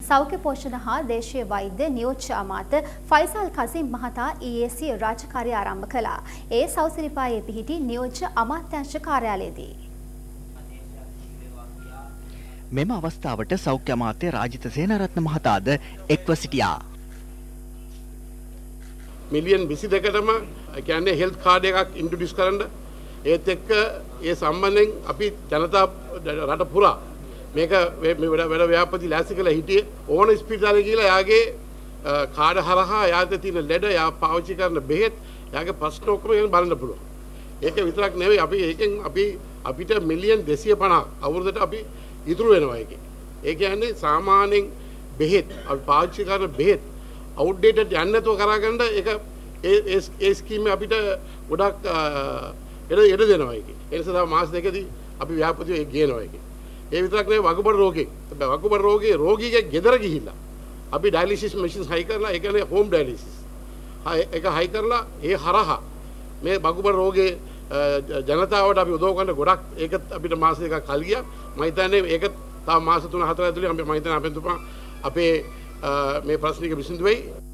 සෞඛ්‍ය පෝෂණ හා දේශීය වෛද්‍ය නියෝජ්‍ය අමාත්‍ය ෆයිසල් කසීම් මහතා ඊයේ සිය රාජකාරිය ආරම්භ කළා. ඒ සෞසිරිපායේ පිහිටි නියෝජ්‍ය අමාත්‍යාංශ කාර්යාලයේදී. මෙම අවස්ථාවට සෞඛ්‍ය අමාත්‍ය රාජිත සේනාරත්න මහතාද එක්ව සිටියා. මිලියන් 22කටම කියන්නේ හෙල්ත් කාඩ් එකක් ඉන්ට්‍රොඩියුස් කරන්න ඒත් එක්ක ඒ සම්බන්ධයෙන් අපි ජනතා රට පුරා මේක වැඩ ව්‍යාපෘති ලෑස්ති කරලා හිටියේ ඕන ස්පිරිතාලේ ගිහලා යාගේ කාඩ හරහා යාට තියෙන ලෙඩ යා පාවිච්චි කරන බෙහෙත් යාගේ ප්‍රශ්න ඔක්කොම බලන්න පුළුවන්. ඒක විතරක් නෙවෙයි අපි ඒකෙන් අපිට මිලියන් 250 අවුරුද්දට අපි ඉතුරු වෙනවා ඒකේ. ඒ කියන්නේ සාමාන්‍යයෙන් බෙහෙත් අපි පාවිච්චි කරන බෙහෙත් අවුට්ඩේටඩ් යන්නේ නැතුව කරගන්න ඒක ඒ ස්කීම් අපිට ගොඩක් එඩ දෙනවා ඒකේ. ඒ නිසා මාස දෙකදී අපි ව්‍යාපෘතිය ගේනවා ඒකේ. ඒ විතරක් නෙවෙයි වකුගඩු රෝගේ. වකුගඩු රෝගේ රෝගීගේ ගෙදර ගිහිල්ලා අපි ඩයලිසිස් මැෂින්ස් හයි කරලා ඒ කියන්නේ හෝම් ඩයලිසිස්. ඒක හයි කරලා ඒ හරහා මේ වකුගඩු රෝගේ ජනතාවට අපි උදව් කරන ගොඩක් ඒක අපිට මාස දෙකක් කල් ගියා. මම හිතන්නේ ඒක තව මාස 3-4 ඇතුළේ මම හිතන්නේ අපේ මේ ප්‍රශ්නික විසඳු වෙයි.